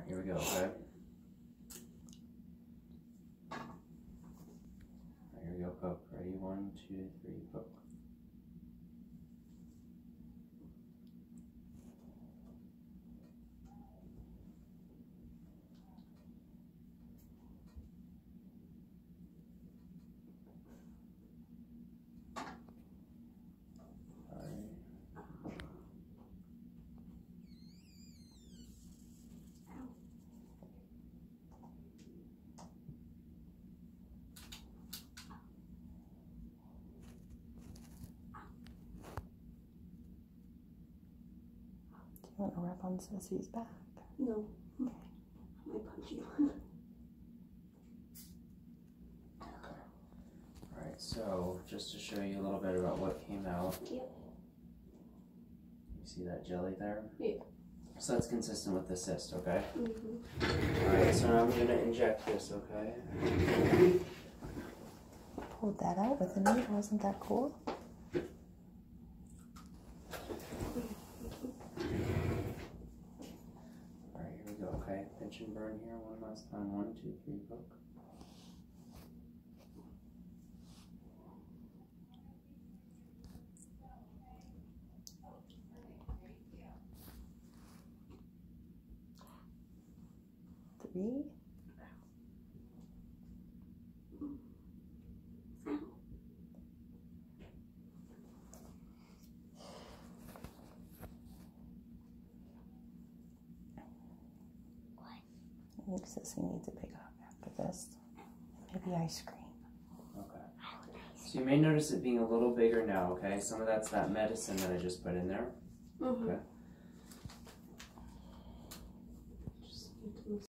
Here we go, okay? Here we go, poke. Ready? 1, 2, 3, poke. You want to rub on Sissy's back? No. Okay. I might punch you. Alright, so just to show you a little bit about what came out. Yep. You see that jelly there? Yeah. So that's consistent with the cyst, okay? Mm-hmm. Alright, so now I'm going to inject this, okay? Pulled that out with a needle. Isn't that cool? Alright, here we go, okay? Pinch and burn here one last time. 1, 2, 3, poke. Three. I think Sissy needs a big hug after this. Maybe ice cream. Okay. So you may notice it being a little bigger now, okay? Some of that's that medicine that I just put in there. Mm-hmm. Okay.